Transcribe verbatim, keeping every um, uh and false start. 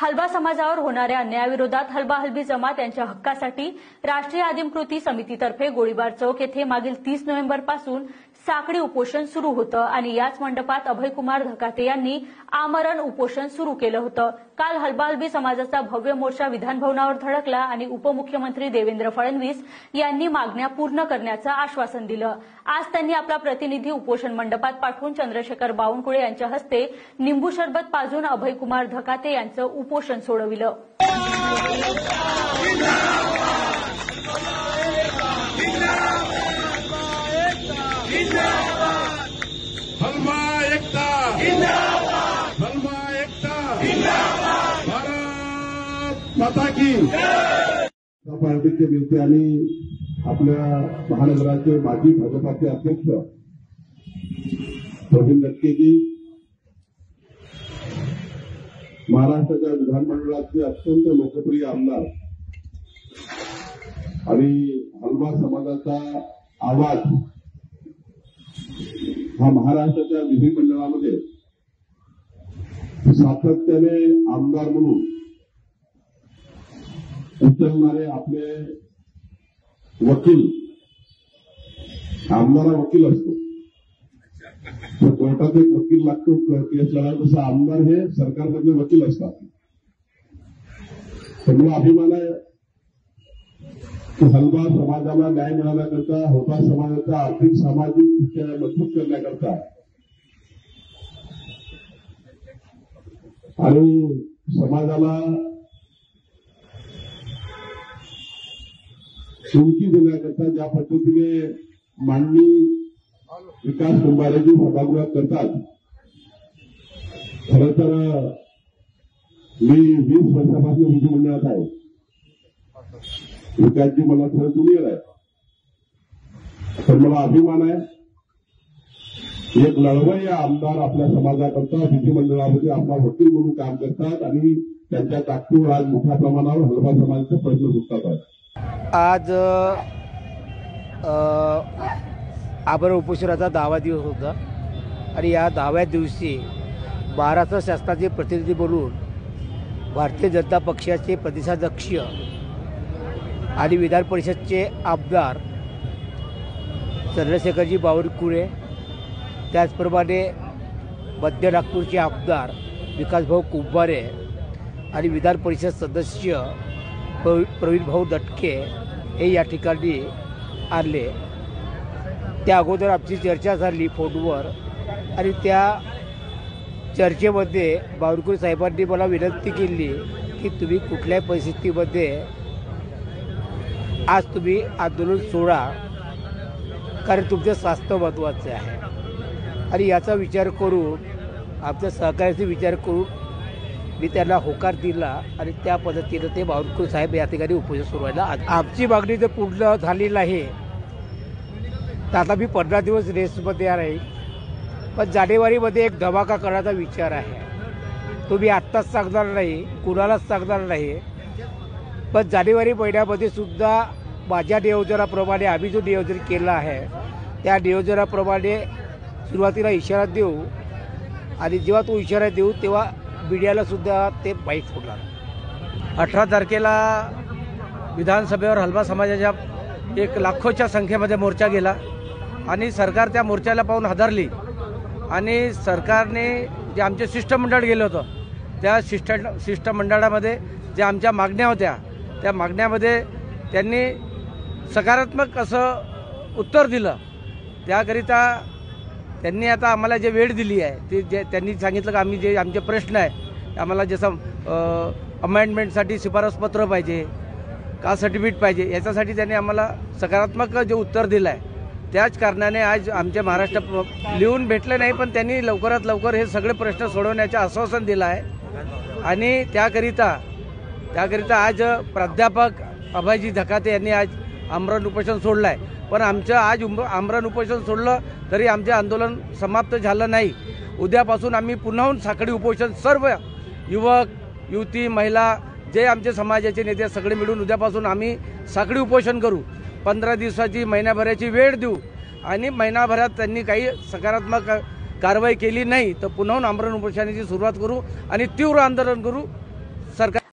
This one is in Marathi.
हलबा समाजावर होणाऱ्या अन्यायाविरोधात हलबा हलबी जमात यांच्या हक्कासाठी राष्ट्रीय आदिम कृती समितीतर्फे गोळीबार चौक येथे मागील तीस नोव्हेंबरपासून साखळी उपोषण सुरू होतं आणि याच मंडपात अभयकुमार धकाते यांनी आमरण उपोषण सुरू केलं होतं। काल हलबा हलबी समाजाचा भव्य मोर्चा विधानभवनावर धडकला आणि उपमुख्यमंत्री देवेंद्र फडणवीस यांनी मागण्या पूर्ण करण्याचं आश्वासन दिलं। आज त्यांनी आपला प्रतिनिधी उपोषण मंडपात पाठवून चंद्रशेखर बावनकुळे यांच्या हस्ते निंबू सरबत पाजून अभयकुमार धकाते यांचं उपोषण सोडविलं। हलबा एकता जिंदाबाद, हलबा एकता जिंदाबाद, भारत माता की जय। पार्टीचे नेते आणि आपल्या महानगराचे माजी भाजपाचे अध्यक्ष प्रवीण दटकेजी, महाराष्ट्राच्या विधानमंडळाचे अत्यंत लोकप्रिय आमदार आणि हलबा समाजाचा आवाज हा महाराष्ट्राच्या विधिमंडळामध्ये सातत्याने आमदार म्हणून उचलणारे आपले वकील, आमदार वकील असतो तर कोर्टात एक वकील लागतो केस लढा, तसं आमदार हे सरकारमधले वकील असतात। त्यामुळे अभिमान आहे की हलबा समाजाला न्याय मिळवण्याकरता, हलबा समाजाचा आर्थिक सामाजिक दृष्ट्या मजबूत करण्याकरता आणि समाजाला उंची देण्याकरता ज्या पद्धतीने मांडणी विकास कुंभारेजी सभागृहात करतात, खरं तर मी वीस वर्षापासून विधिमंडळात आहे। विकासजी मला खरं जुनियर आहे, तर मला अभिमान आहे एक लढवय्ये आमदार आपल्या समाजाकरता विधिमंडळामध्ये आपला वकील म्हणून काम करतात आणि त्यांच्या ताकदीवर आज मोठ्या प्रमाणावर हलबा समाजाचे प्रश्न सुटतात आहेत। आज आमरण उपोषणाचा दहावा दिवस होता आणि या दहाव्या दिवशी महाराष्ट्र शासनाचे प्रतिनिधी म्हणून भारतीय जनता पक्षाचे प्रदेशाध्यक्ष आणि विधान परिषदचे आमदार चंद्रशेखरजी बावनकुळे, त्याचप्रमाणे मध्य नागपूरचे आमदार विकासभाऊ कुंभारे आणि विधान परिषद सदस्य प्रवीणभाऊ दटके हे या ठिकाणी आले। त्या अगोदर आमची चर्चा झाली फोनवर आणि त्या चर्चेमध्ये बावनकुळे साहेबांनी मला विनंती केली की तुम्ही कुठल्याही परिस्थितीमध्ये आज तुम्ही आंदोलन सोडा, कारण तुमचं स्वास्थ्य महत्त्वाचं आहे। आणि याचा विचार करून, आमच्या सहकार्याचा विचार करून मी त्यांना होकार दिला आणि त्या पद्धतीनं ते बावनकुळे साहेब या ठिकाणी उपोषण सुरू व्हायला। आमची मागणी जर पूर्ण झाली नाही तर आता मी पंधरा दिवस रेस्टमध्ये राहील, पण जानेवारीमध्ये एक धमाका करण्याचा विचार आहे। तो मी आत्ताच सांगणार नाही, कुणालाच सांगणार नाही, पण जानेवारी महिन्यामध्ये सुद्धा माझ्या नियोजनाप्रमाणे आम्ही जो नियोजन केलं आहे त्या नियोजनाप्रमाणे सुरुवातीला इशारा देऊ आणि जेव्हा तो इशारा देऊ तेव्हा मीडियाला सुद्धा ते माहीत होणार। अठरा तारखेला विधानसभेवर हलबा समाजाच्या एक लाखोच्या संख्येमध्ये मोर्चा गेला आणि सरकार त्या मोर्चाला पाहून हादरली आणि सरकारने जे आमचे शिष्टमंडळ गेलं होतं त्या शिष्ट शिष्टमंडळामध्ये ज्या आमच्या मागण्या होत्या त्या मागण्यामध्ये त्यांनी सकारात्मक असं उत्तर दिलं। त्याकरिता त्यांनी आता आम्हाला जे वेळ दिली आहे ते जे त्यांनी सांगितलं की आम्ही जे आमचे प्रश्न आहे आम्हाला जसं अमेंडमेंटसाठी शिफारसपत्र पाहिजे, कास्ट सर्टिफिकेट पाहिजे, याच्यासाठी त्यांनी आम्हाला सकारात्मक जे उत्तर दिलं आहे त्याच कारणाने आज आमच्या महाराष्ट्र लिहून भेटले नाही, पण त्यांनी लवकरात लवकर हे सगळे प्रश्न सोडवण्याचे आश्वासन दिलं आहे। आणि त्याकरिता त्याकरिता आज प्राध्यापक अभयजी धकाते यांनी आज आमरण उपोषण सोडलं आहे, पण आमचं आज आमरण उपोषण सोडलं तरी आमचे आंदोलन समाप्त झालं नाही। उद्यापासून आम्ही पुन्हाहून साखळी उपोषण सर्व युवक युवती महिला जे आमचे समाजाचे नेते सगळे मिळून उद्यापासून आम्ही साखळी उपोषण करू। पंधरा दिवसाची महिन्याभराची वेळ देऊ आणि महिनाभरात त्यांनी काही सकारात्मक कारवाई केली नाही तर पुन्हा आमरण उपोषणाची सुरुवात करू आणि तीव्र आंदोलन करू। सरकार